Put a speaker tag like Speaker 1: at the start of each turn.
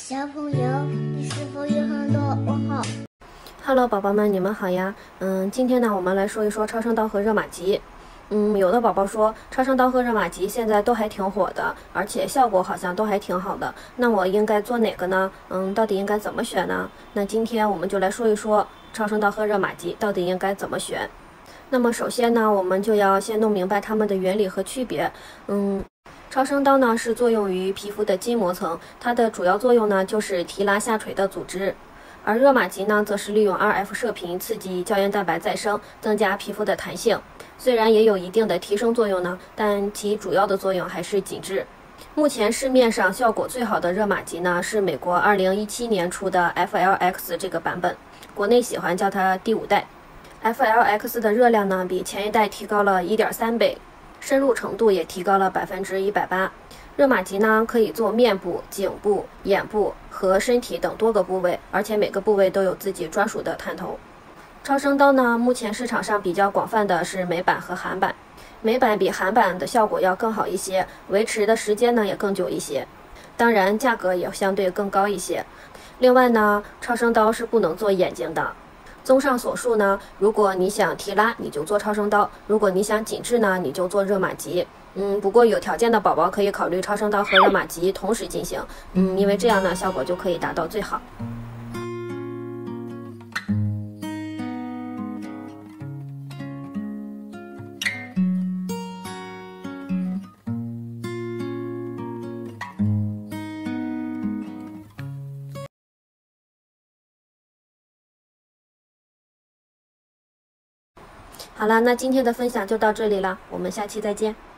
Speaker 1: 小朋友，你是否有很多问号
Speaker 2: ？Hello， 宝宝们，你们好呀。今天呢，我们来说一说超声刀和热玛吉。有的宝宝说超声刀和热玛吉现在都还挺火的，而且效果好像都还挺好的。那我应该做哪个呢？到底应该怎么选呢？那今天我们就来说一说超声刀和热玛吉到底应该怎么选。那么首先呢，我们就要先弄明白它们的原理和区别。超声刀呢是作用于皮肤的筋膜层，它的主要作用呢就是提拉下垂的组织，而热玛吉呢则是利用 RF 射频刺激胶原蛋白再生，增加皮肤的弹性。虽然也有一定的提升作用呢，但其主要的作用还是紧致。目前市面上效果最好的热玛吉呢是美国2017年出的 FLX 这个版本，国内喜欢叫它第5代。FLX 的热量呢比前一代提高了1.3倍。深入程度也提高了180%。热玛吉呢可以做面部、颈部、眼部和身体等多个部位，而且每个部位都有自己专属的探头。超声刀呢，目前市场上比较广泛的是美版和韩版。美版比韩版的效果要更好一些，维持的时间呢也更久一些，当然价格也相对更高一些。另外呢，超声刀是不能做眼睛的。综上所述呢，如果你想提拉，你就做超声刀；如果你想紧致呢，你就做热玛吉。不过有条件的宝宝可以考虑超声刀和热玛吉同时进行，因为这样呢，效果就可以达到最好。好了，那今天的分享就到这里了，我们下期再见。